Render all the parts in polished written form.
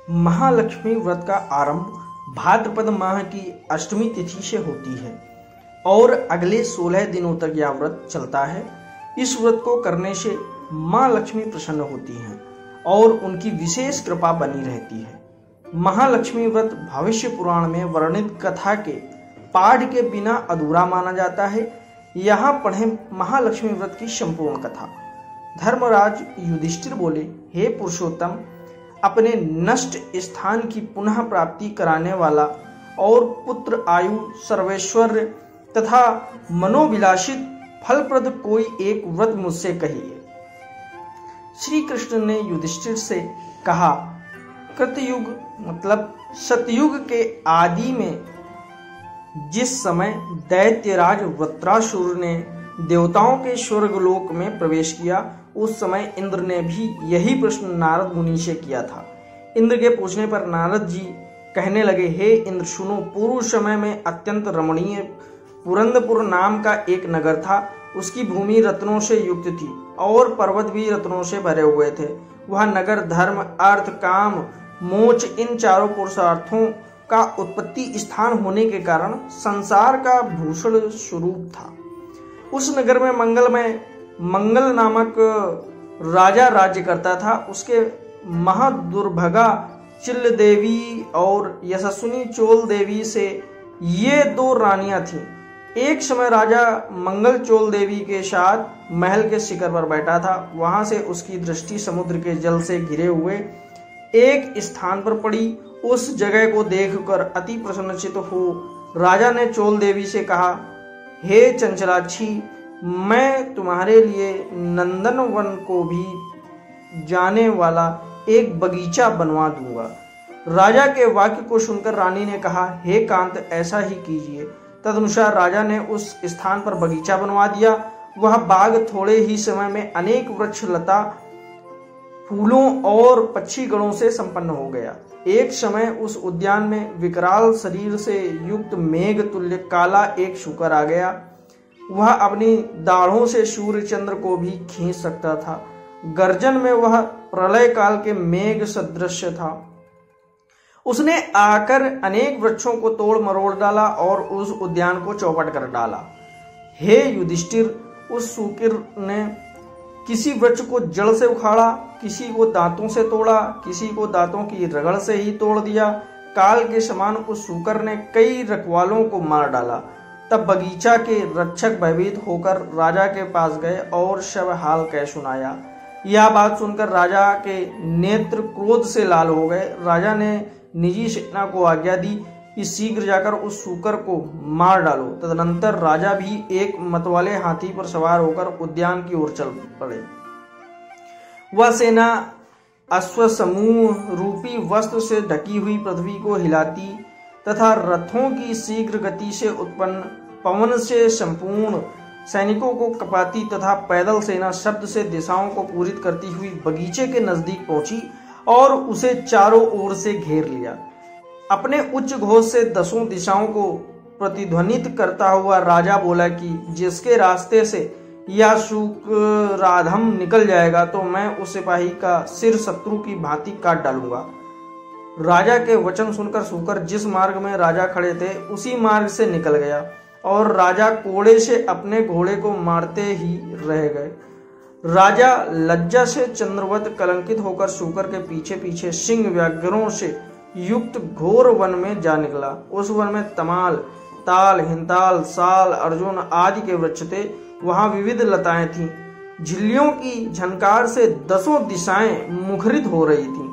महालक्ष्मी व्रत का आरंभ भाद्रपद माह की अष्टमी तिथि से होती है और अगले 16 दिनों तक यह व्रत चलता है। इस व्रत को करने से मां लक्ष्मी प्रसन्न होती हैं और उनकी विशेष कृपा बनी रहती है। महालक्ष्मी व्रत भविष्य पुराण में वर्णित कथा के पाठ के बिना अधूरा माना जाता है। यहाँ पढ़ें महालक्ष्मी व्रत की संपूर्ण कथा। धर्मराज युधिष्ठिर बोले, हे पुरुषोत्तम, अपने नष्ट स्थान की पुनः प्राप्ति कराने वाला और पुत्र, आयु, सर्वैश्वर्य तथा मनोविलासित फलप्रद कोई एक व्रत मुझसे कहिए। श्री कृष्ण ने युधिष्ठिर से कहा, कृतयुग मतलब सतयुग के आदि में जिस समय दैत्यराज वृत्रासुर ने देवताओं के स्वर्गलोक में प्रवेश किया, उस समय इंद्र ने भी यही प्रश्न नारद मुनि से किया था। इंद्र के पूछने पर नारद जी कहने लगे, हे इंद्र सुनो, पूर्व समय में अत्यंत रमणीय पुरंदपुर नाम का एक नगर था। उसकी भूमि रत्नों से युक्त थी और पर्वत भी रत्नों से भरे हुए थे। वह नगर धर्म, अर्थ, काम, मोक्ष इन चारों पुरुषार्थों का उत्पत्ति स्थान होने के कारण संसार का भूषण स्वरूप था। उस नगर में मंगल नामक राजा राज्य करता था। उसके महादुर्भगा चिल्ल देवी और यशस्विनी चोल देवी से ये दो रानियां थीं। एक समय राजा मंगल चोल देवी के साथ महल के शिखर पर बैठा था। वहां से उसकी दृष्टि समुद्र के जल से घिरे हुए एक स्थान पर पड़ी। उस जगह को देखकर अति प्रसन्नचित्त हो राजा ने चोल देवी से कहा, हे चंचलाक्षी, मैं तुम्हारे लिए नंदनवन को भी जाने वाला एक बगीचा बनवा दूंगा। राजा के वाक्य को सुनकर रानी ने कहा, हे कांत, ऐसा ही कीजिए। तदनुसार राजा ने उस स्थान पर बगीचा बनवा दिया। वह बाग थोड़े ही समय में अनेक वृक्ष, लता, फूलों और पक्षीगणों से संपन्न हो गया। एक समय उस उद्यान में विकराल शरीर से युक्त मेघ तुल्य काला एक शूकर आ गया। वह अपनी दाढ़ों से सूर्य चंद्र को भी खींच सकता था। गर्जन में वह प्रलय काल के मेघ सदृश था। उसने आकर अनेक वृक्षों को तोड़ मरोड़ डाला और उस उद्यान को चौपट कर डाला। हे युधिष्ठिर, उस शूकर ने किसी वृक्ष को जड़ से उखाड़ा, किसी को दांतों से तोड़ा, किसी को दांतों की रगड़ से ही तोड़ दिया। काल के समान उस शूकर ने कई रखवालों को मार डाला। तब बगीचा के रक्षक भयभीत होकर राजा के पास गए और सब हाल कह सुनाया। यह बात सुनकर राजा के नेत्र क्रोध से लाल हो गए। राजा ने निजी सेना को आज्ञा दी कि शीघ्र जाकर उस शूकर को मार डालो। तदनंतर राजा भी एक मतवाले हाथी पर सवार होकर उद्यान की ओर चल पड़े। वह सेना अश्वसमूह रूपी वस्त्र से ढकी हुई पृथ्वी को हिलाती तथा रथों की शीघ्र गति से उत्पन्न पवन से संपूर्ण सैनिकों को कपाती तथा पैदल सेना शब्द से दिशाओं को पूरित करती हुई बगीचे के नजदीक पहुंची और उसे चारों ओर से घेर लिया। अपने उच्च घोष से दसों दिशाओं को प्रतिध्वनित करता हुआ राजा बोला कि जिसके रास्ते से यह शूकराधम निकल जाएगा तो मैं उस सिपाही का सिर शत्रु की भांति काट डालूंगा। राजा के वचन सुनकर शूकर जिस मार्ग में राजा खड़े थे उसी मार्ग से निकल गया और राजा कोड़े से अपने घोड़े को मारते ही रह गए। राजा लज्जा से चंद्रवत कलंकित होकर शूकर के पीछे पीछे सिंह व्याघ्रों से युक्त घोर वन में जा निकला। उस वन में तमाल, ताल, हिंताल, साल, अर्जुन आदि के वृक्ष थे। वहां विविध लताएं थीं। झिल्लियों की झनकार से दसों दिशाएं मुखरित हो रही थीं।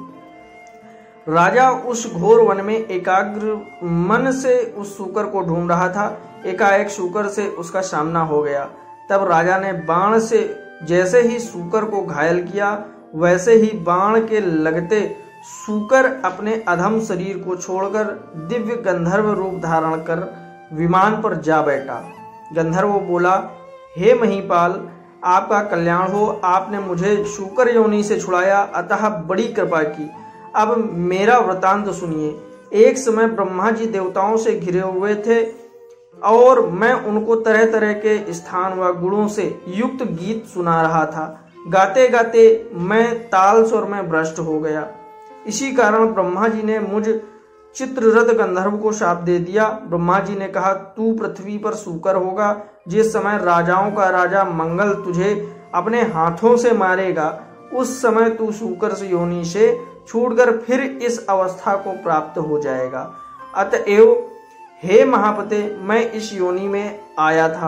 राजा उस घोर वन में एकाग्र मन से उस शूकर को ढूंढ रहा था। एकाएक शूकर से उसका सामना हो गया। तब राजा ने बाण से जैसे ही शूकर को घायल किया, वैसे ही बाण के लगते शूकर अपने अधम शरीर को छोड़कर दिव्य गंधर्व रूप धारण कर विमान पर जा बैठा। गंधर्व बोला, हे महीपाल, आपका कल्याण हो। आपने मुझे शूकर योनि से छुड़ाया, अतः बड़ी कृपा की। अब मेरा वृतांत सुनिए। एक समय ब्रह्मा जी देवताओं से घिरे हुए थे और मैं उनको तरह तरह के स्थान व गुणों से युक्त गीत सुना रहा था। गाते गाते मैं ताल स्वर में भ्रष्ट हो गया। इसी कारण ब्रह्मा जी ने मुझ चित्ररथ गंधर्व को शाप दे दिया। ब्रह्मा जी ने कहा, तू पृथ्वी पर सूकर होगा। जिस समय राजाओं का राजा मंगल तुझे अपने हाथों से मारेगा, उस समय तू सूकर से योनि से छूटकर फिर इस अवस्था को प्राप्त हो जाएगा। अतएव हे महापते, मैं इस योनि में आया था।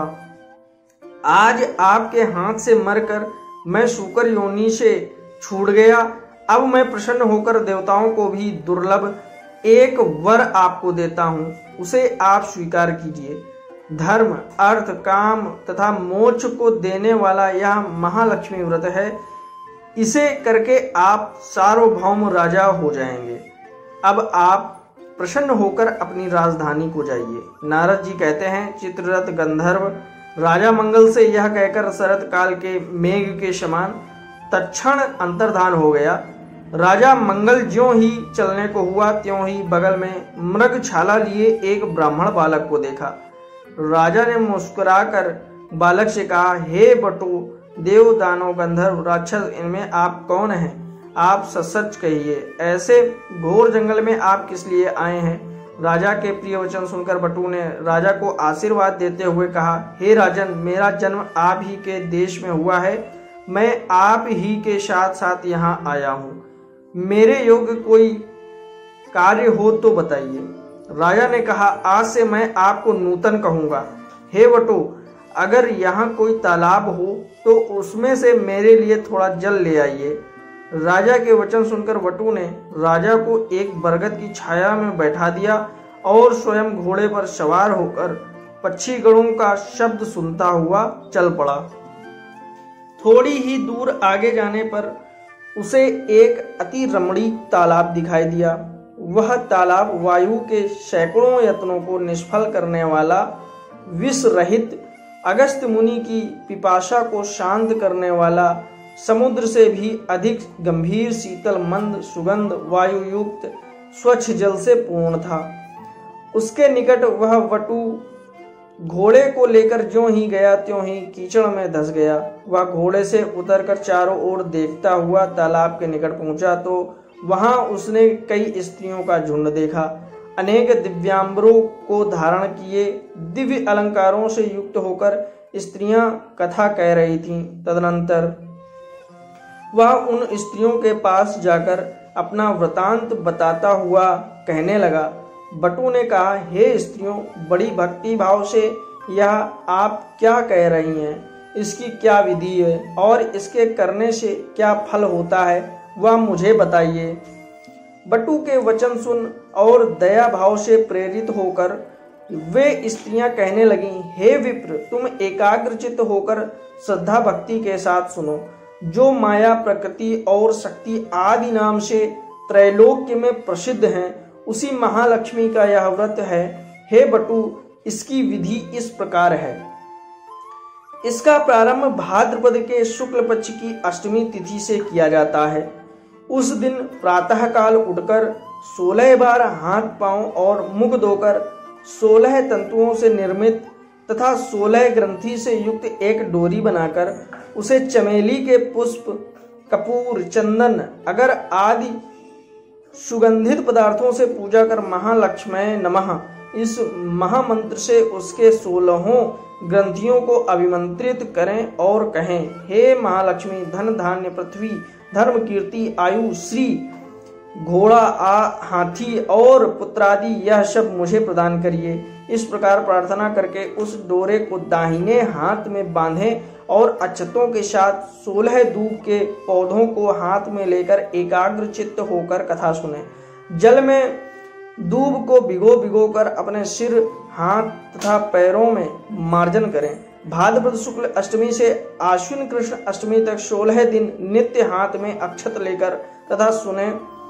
आज आपके हाथ से मरकर मैं सूकर योनि से छूट गया। अब मैं प्रसन्न होकर देवताओं को भी दुर्लभ एक वर आपको देता हूं, उसे आप स्वीकार कीजिए। धर्म, अर्थ, काम तथा मोक्ष को देने वाला यह महालक्ष्मी व्रत है। इसे करके आप सार्वभौम राजा हो जाएंगे। अब आप प्रसन्न होकर अपनी राजधानी को जाइए। नारद जी कहते हैं, चित्ररथ गंधर्व राजा मंगल से यह कहकर शरत काल के मेघ के समान तत्क्षण अंतर्धान हो गया। राजा मंगल ज्यों ही चलने को हुआ, त्यों ही बगल में मृगछाला लिए एक ब्राह्मण बालक को देखा। राजा ने मुस्कुराकर बालक से कहा, हे बटू, देव, दानव, गंधर्व, राक्षस, इनमें आप कौन हैं? आप सच कहिए, ऐसे घोर जंगल में आप किस लिए आए हैं? राजा के प्रिय वचन सुनकर बटू ने राजा को आशीर्वाद देते हुए कहा, हे राजन, मेरा जन्म आप ही के देश में हुआ है। मैं आप ही के साथ साथ यहाँ आया हूँ। मेरे योग्य कोई कार्य हो तो बताइए। राजा ने कहा, आज से मैं आपको नूतन कहूंगा। हे बटू, अगर यहाँ कोई तालाब हो तो उसमें से मेरे लिए थोड़ा जल ले आइए। राजा के वचन सुनकर बटू ने राजा को एक बरगद की छाया में बैठा दिया और स्वयं घोड़े पर सवार होकर पक्षी गणों का शब्द सुनता हुआ चल पड़ा। थोड़ी ही दूर आगे जाने पर उसे एक अति रमणीक तालाब दिखाई दिया। वह तालाब वायु के सैकड़ों यत्नों को निष्फल करने वाला, विष रहित, अगस्त्य मुनि की पिपासा को शांत करने वाला, समुद्र से भी अधिक गंभीर, शीतल, मंद, सुगंध वायु युक्त स्वच्छ जल से पूर्ण था। उसके निकट वह वटु घोड़े को लेकर ज्यों ही गया त्यों ही कीचड़ में धंस गया। वह घोड़े से उतरकर चारों ओर देखता हुआ तालाब के निकट पहुंचा तो वहां उसने कई स्त्रियों का झुंड देखा। अनेक दिव्यांबरों को धारण किए, दिव्य अलंकारों से युक्त होकर स्त्रियां कथा कह रही थीं। तदनंतर वह उन स्त्रियों के पास जाकर अपना वृतांत बताता हुआ कहने लगा। बटू ने कहा, हे स्त्रियों, बड़ी भक्ति भाव से यह आप क्या कह रही हैं? इसकी क्या विधि है और इसके करने से क्या फल होता है, वह मुझे बताइए। बटू के वचन सुन और दया भाव से प्रेरित होकर वे स्त्रियां कहने लगीं, हे विप्र, तुम एकाग्रचित्त होकर श्रद्धा भक्ति के साथ सुनो। जो माया, प्रकृति और शक्ति आदि नाम से त्रैलोक्य में प्रसिद्ध हैं, उसी महालक्ष्मी का यह व्रत है। हे बटू, इसकी विधि इस प्रकार है। इसका प्रारंभ भाद्रपद के शुक्ल पक्ष की अष्टमी तिथि से किया जाता है। उस दिन प्रातः काल उठकर 16 बार हाथ, पांव और मुख धोकर 16 तंतुओं से निर्मित तथा 16 ग्रंथि से युक्त एक डोरी बनाकर उसे चमेली के पुष्प, कपूर, चंदन, अगर आदि सुगंधित पदार्थों से पूजा कर महालक्ष्मी नमः इस महामंत्र से उसके 16 ग्रंथियों को अभिमंत्रित करें और कहें, हे महालक्ष्मी, धन, धान्य, पृथ्वी, धर्म, कीर्ति, आयु, श्री, घोड़ा, हाथी और पुत्रादि यह सब मुझे प्रदान करिए। इस प्रकार प्रार्थना करके उस डोरे को दाहिने हाथ में बांधें और अक्षतों के साथ 16 दूब के पौधों को हाथ में लेकर एकाग्र चित्त होकर कथा सुने। जल में दूब को भिगो भिगो कर अपने सिर, हाथ तथा पैरों में मार्जन करें। भाद्रपद शुक्ल अष्टमी से आश्विन कृष्ण अष्टमी तक 16 दिन नित्य हाथ में अक्षत लेकर तथा सुने।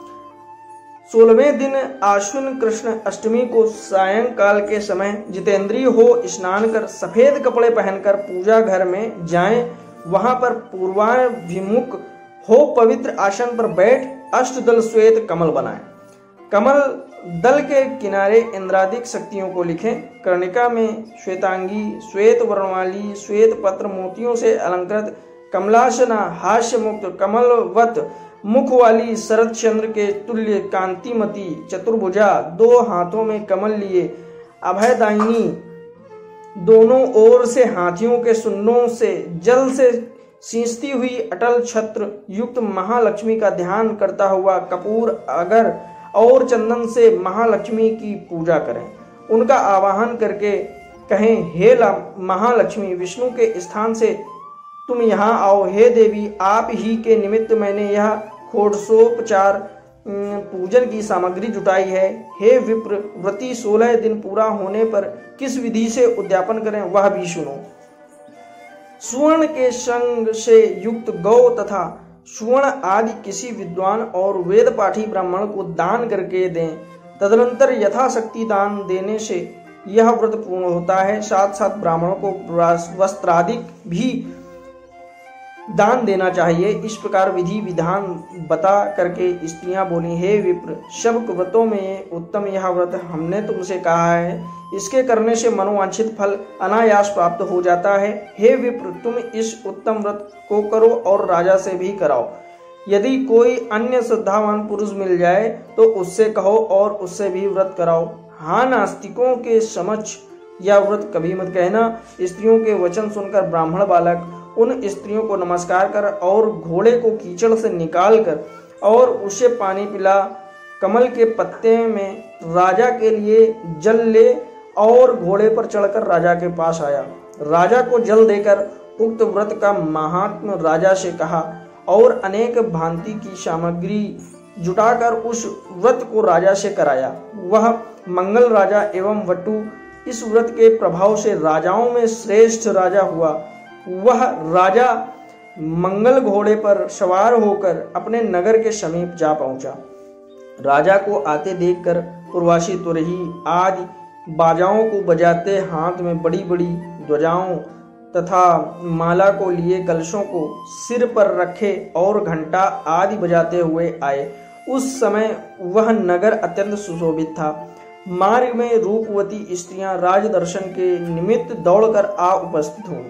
16वें दिन आश्विन कृष्ण अष्टमी को सायंकाल के समय जितेंद्रिय हो स्नान कर सफेद कपड़े पहनकर पूजा घर में जाएं। वहां पर पूर्वाभिमुख हो पवित्र आसन पर बैठ अष्टदल श्वेत कमल बनाएं। कमल दल के किनारे इंद्रादिक शक्तियों को लिखें। कर्णिका में श्वेतांगी, श्वेत वर्णवाली, श्वेत पत्र मोतियों से अलंकृत, कमलासना, हास्य मुक्त, कमलवत मुख वाली शरद चंद्र के तुल्य कांतिमती चतुर्भुजा, 2 हाथों में कमल लिए अभयदायिनी, दोनों ओर से हाथियों के सुन्नों से जल से सींचती हुई अटल छत्र युक्त महालक्ष्मी का ध्यान करता हुआ कपूर, अगर और चंदन से महालक्ष्मी की पूजा करें। उनका आवाहन करके कहें, हे महालक्ष्मी, विष्णु के स्थान से तुम यहाँ आओ। हे देवी, आप ही के निमित्त मैंने यह षोडशोपचार पूजन की सामग्री जुटाई है। हे विप्र व्रती, 16 दिन पूरा होने पर किस विधि से उद्यापन करें वह भी सुनो। सुवर्ण के संग से युक्त गौ तथा सुवर्ण आदि किसी विद्वान और वेद पाठी ब्राह्मण को दान करके दें। तदनंतर यथाशक्ति दान देने से यह व्रत पूर्ण होता है। साथ साथ ब्राह्मणों को वस्त्रादिक भी दान देना चाहिए। इस प्रकार विधि विधान बता करके स्त्रियां बोली, हे विप्र, सब व्रतों में उत्तम यह व्रत हमने तुमसे कहा है। इसके करने से मनोवांछित फल अनायास प्राप्त हो जाता है। हे विप्र, तुम इस उत्तम व्रत को करो और राजा से भी कराओ। यदि कोई अन्य श्रद्धावान पुरुष मिल जाए तो उससे कहो और उससे भी व्रत कराओ। हाँ, नास्तिकों के समक्ष यह व्रत कभी मत कहना। स्त्रियों के वचन सुनकर ब्राह्मण बालक उन स्त्रियों को नमस्कार कर और घोड़े को कीचड़ से निकाल कर और उसे पानी पिला, कमल के पत्ते में राजा के लिए जल ले और घोड़े पर चढ़कर राजा के पास आया। राजा को जल देकर उक्त व्रत का महात्म्य राजा से कहा और अनेक भांति की सामग्री जुटाकर उस व्रत को राजा से कराया। वह मंगल राजा एवं वटु इस व्रत के प्रभाव से राजाओं में श्रेष्ठ राजा हुआ। वह राजा मंगल घोड़े पर सवार होकर अपने नगर के समीप जा पहुंचा। राजा को आते देखकर पूर्वासी तुरही आदि बाजाओं को बजाते, हाथ में बड़ी बड़ी ध्वजाओं तथा माला को लिए कलशों को सिर पर रखे और घंटा आदि बजाते हुए आए। उस समय वह नगर अत्यंत सुशोभित था। मार्ग में रूपवती स्त्रियां राज दर्शन के निमित्त दौड़कर आ उपस्थित हुईं।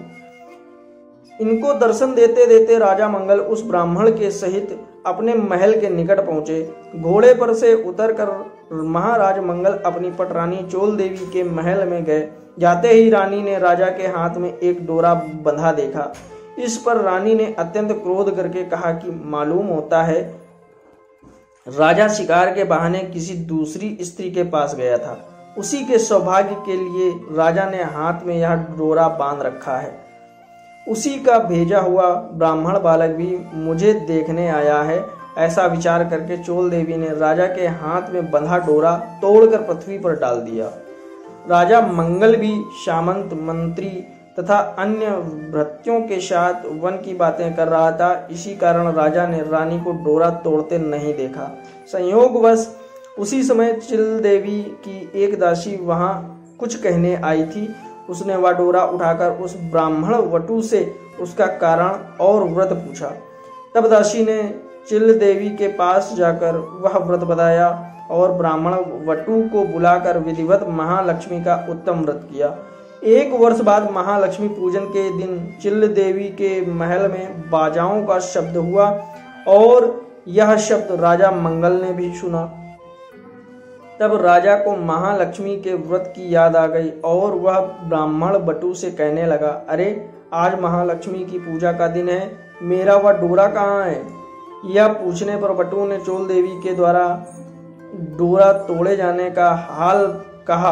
इनको दर्शन देते देते राजा मंगल उस ब्राह्मण के सहित अपने महल के निकट पहुंचे। घोड़े पर से उतरकर महाराज मंगल अपनी पटरानी चोल देवी के महल में गए। जाते ही रानी ने राजा के हाथ में एक डोरा बंधा देखा। इस पर रानी ने अत्यंत क्रोध करके कहा कि मालूम होता है राजा शिकार के बहाने किसी दूसरी स्त्री के पास गया था। उसी के सौभाग्य के लिए राजा ने हाथ में यह डोरा बांध रखा है। उसी का भेजा हुआ ब्राह्मण बालक भी मुझे देखने आया है। ऐसा विचार करके चोल देवी ने राजा के हाथ में बंधा डोरा तोड़कर पृथ्वी पर डाल दिया। राजा मंगल भी सामंत, मंत्री तथा अन्य भृत्यों के साथ वन की बातें कर रहा था। इसी कारण राजा ने रानी को डोरा तोड़ते नहीं देखा। संयोगवश उसी समय चिल देवी की एक दासी वहां कुछ कहने आई थी। उसने वह डोरा उठाकर उस ब्राह्मण वटु से उसका कारण और व्रत पूछा। तब दासी ने चिल देवी के पास जाकर वह व्रत बताया और ब्राह्मण वटु को बुलाकर विधिवत महालक्ष्मी का उत्तम व्रत किया। 1 वर्ष बाद महालक्ष्मी पूजन के दिन चिल देवी के महल में बाजाओं का शब्द हुआ और यह शब्द राजा मंगल ने भी सुना। तब राजा को महालक्ष्मी के व्रत की याद आ गई और वह ब्राह्मण बटू से कहने लगा, अरे आज महालक्ष्मी की पूजा का दिन है, मेरा वह डोरा कहाँ है? यह पूछने पर बटू ने चोल देवी के द्वारा डोरा तोड़े जाने का हाल कहा।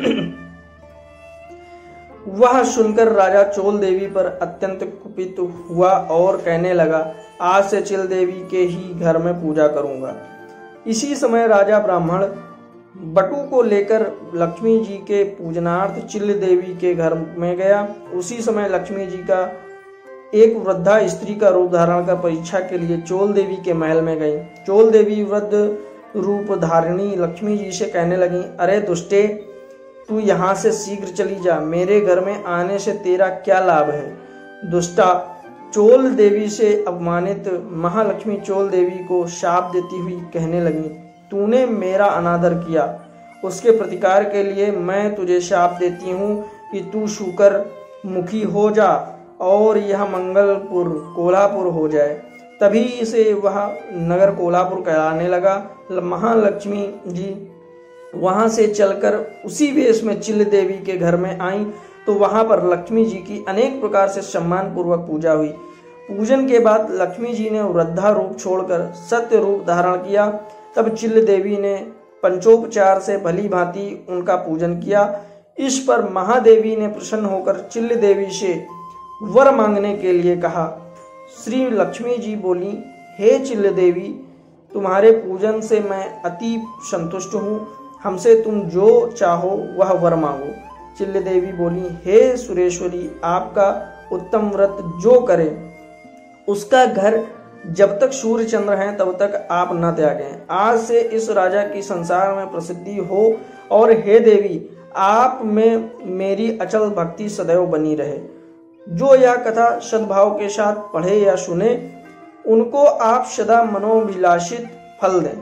वह सुनकर राजा चोल देवी पर अत्यंत कुपित हुआ और कहने लगा, आज से चिल देवी के ही घर में पूजा करूंगा। इसी समय राजा ब्राह्मण बटू को लेकर लक्ष्मी जी के पूजनार्थ चिल देवी के घर में गया। उसी समय लक्ष्मी जी का एक वृद्धा स्त्री का रूप धारण कर परीक्षा के लिए चोल देवी के महल में गई। चोल देवी वृद्ध रूप धारिणी लक्ष्मी जी से कहने लगी, अरे दुष्टे, तू यहाँ से शीघ्र चली जा, मेरे घर में आने से तेरा क्या लाभ है? दुष्टा चोल देवी से अपमानित महालक्ष्मी चोल देवी को शाप देती हुई कहने लगी, तूने मेरा अनादर किया, उसके प्रतिकार के लिए मैं तुझे शाप देती हूँ कि तू शूकर मुखी हो जा और यह मंगलपुर कोल्हापुर हो जाए। तभी से वह नगर कोल्हापुर कहलाने लगा। महालक्ष्मी जी वहां से चलकर उसी वेश में चिल्ल देवी के घर में आई तो वहां पर लक्ष्मी जी की अनेक प्रकार से सम्मान पूर्वक पूजा हुई। पूजन के बाद लक्ष्मी जी ने वृद्धा रूप छोड़कर सत्य रूप धारण किया। तब चिल्ल देवी ने पंचोपचार से भली भांति उनका पूजन किया। इस पर महादेवी ने प्रसन्न होकर चिल्ल देवी से वर मांगने के लिए कहा। श्री लक्ष्मी जी बोली, हे चिल्ल देवी, तुम्हारे पूजन से मैं अति संतुष्ट हूँ, हमसे तुम जो चाहो वह वर मांगो। चिल्ल देवी बोली, हे सुरेश्वरी, आपका उत्तम व्रत जो करे उसका घर जब तक सूर्य चंद्र हैं तब तक आप न त्यागें। आज से इस राजा की संसार में प्रसिद्धि हो और हे देवी, आप में मेरी अचल भक्ति सदैव बनी रहे। जो यह कथा सद्भाव के साथ पढ़े या सुने उनको आप सदा मनोभिलाषित फल दें।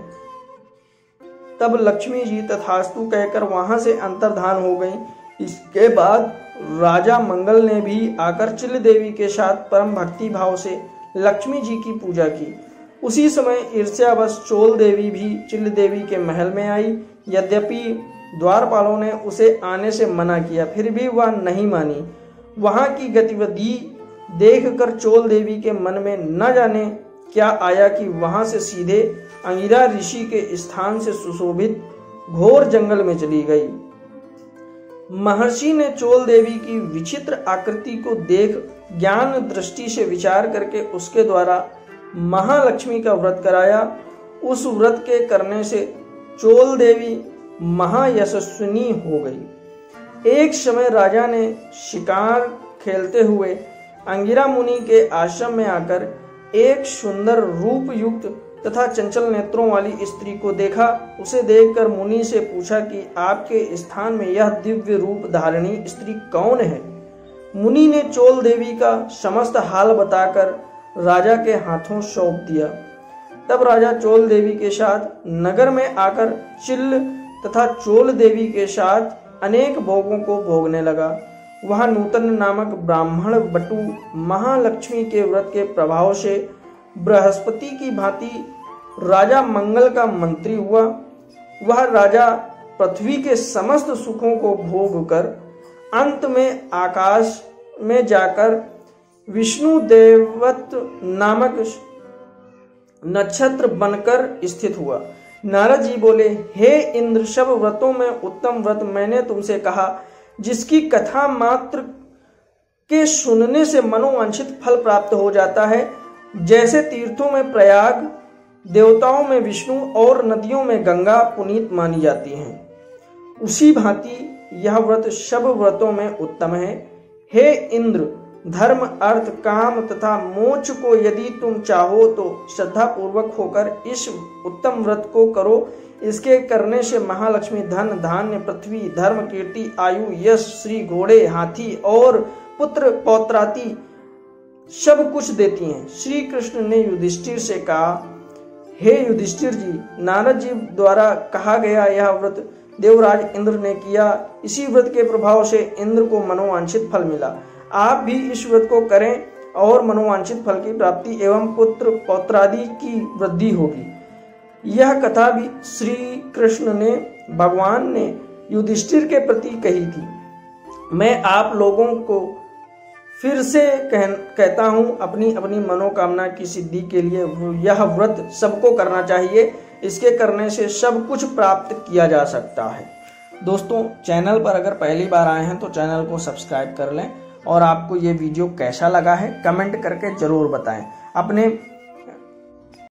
तब लक्ष्मी जी तथास्तु कहकर वहां से अंतर्धान हो गई। इसके बाद राजा मंगल ने भी आकर चिल्ल देवी के साथ परम भक्ति भाव से लक्ष्मी जी की पूजा की। उसी समय ईर्ष्यावश चोल देवी भी चिल्ल देवी के महल में आई। यद्यपि द्वारपालों ने उसे आने से मना किया, फिर भी वह नहीं मानी। वहां की गतिविधि देखकर चोल देवी के मन में न जाने क्या आया कि वहां से सीधे अंगिरा ऋषि के स्थान से सुशोभित घोर जंगल में चली गई। महर्षि ने चोल देवी की विचित्र आकृति को देख ज्ञान दृष्टि से विचार करके उसके द्वारा महालक्ष्मी का व्रत कराया। उस व्रत के करने से चोल देवी महायशस्विनी हो गई। एक समय राजा ने शिकार खेलते हुए अंगिरा मुनि के आश्रम में आकर एक सुंदर रूप युक्त तथा चंचल नेत्रों वाली स्त्री को देखा। उसे देखकर मुनि से पूछा कि आपके स्थान में यह दिव्य रूप धारिणी स्त्री कौन है। मुनि ने चोल देवी का समस्त हाल बताकर राजा के हाथों सौंप दिया। तब राजा चोल देवी के साथ नगर में आकर चिल्ल तथा चोल देवी के साथ अनेक भोगों को भोगने लगा। वह नूतन नामक ब्राह्मण बटु महालक्ष्मी के व्रत के प्रभाव से बृहस्पति की भांति राजा मंगल का मंत्री हुआ। वह राजा पृथ्वी के समस्त सुखों को भोग कर अंत में आकाश में जाकर विष्णु देवत नामक नक्षत्र बनकर स्थित हुआ। नारद जी बोले, हे इंद्र, सब व्रतों में उत्तम व्रत मैंने तुमसे कहा, जिसकी कथा मात्र के सुनने से मनोवांछित फल प्राप्त हो जाता है। जैसे तीर्थों में प्रयाग, देवताओं में विष्णु और नदियों में गंगा पुनीत मानी जाती हैं, उसी भांति यह व्रत सब व्रतों में उत्तम है। हे इंद्र, धर्म, अर्थ, काम तथा मोक्ष को यदि तुम चाहो तो श्रद्धा पूर्वक होकर इस उत्तम व्रत को करो। इसके करने से महालक्ष्मी धन, धान्य, पृथ्वी, धर्म, कीर्ति, आयु, यश, श्री, घोड़े, हाथी और पुत्र पौत्रादि सब कुछ देती हैं। श्री कृष्ण ने युधिष्ठिर से कहा, हे युधिष्ठिर जी, नारद जी द्वारा कहा गया यह व्रत देवराज इंद्र ने किया। इसी व्रत के प्रभाव से इंद्र को मनोवांछित फल मिला। आप भी इस व्रत को करें और मनोवांछित फल की प्राप्ति एवं पुत्र पौत्रादि की वृद्धि होगी। यह कथा भी श्री कृष्ण ने भगवान ने युधिष्ठिर के प्रति कही थी। मैं आप लोगों को फिर से कहता हूँ, अपनी अपनी मनोकामना की सिद्धि के लिए यह व्रत सबको करना चाहिए। इसके करने से सब कुछ प्राप्त किया जा सकता है। दोस्तों, चैनल पर अगर पहली बार आए हैं तो चैनल को सब्सक्राइब कर लें और आपको ये वीडियो कैसा लगा है कमेंट करके जरूर बताएं। अपने